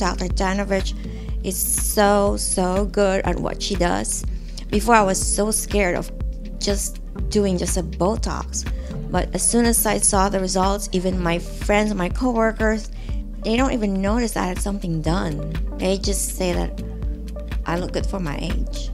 Dr. Danovich is so good at what she does. Before I was so scared of doing just a Botox, but as soon as I saw the results, even my friends, my coworkers, they don't even notice I had something done. They just say that I look good for my age.